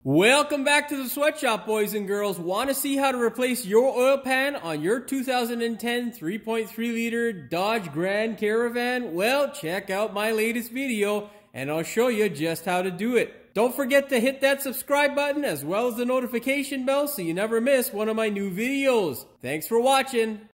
Welcome back to the sweatshop, boys and girls. Want to see how to replace your oil pan on your 2010 3.3 liter Dodge Grand Caravan? Well, check out my latest video and I'll show you just how to do it. Don't forget to hit that subscribe button as well as the notification bell so you never miss one of my new videos. Thanks for watching.